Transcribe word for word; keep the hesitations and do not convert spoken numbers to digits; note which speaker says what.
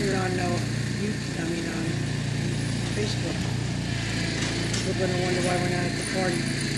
Speaker 1: it on uh, YouTube, I mean on Facebook. People are going to wonder why we're not at the party.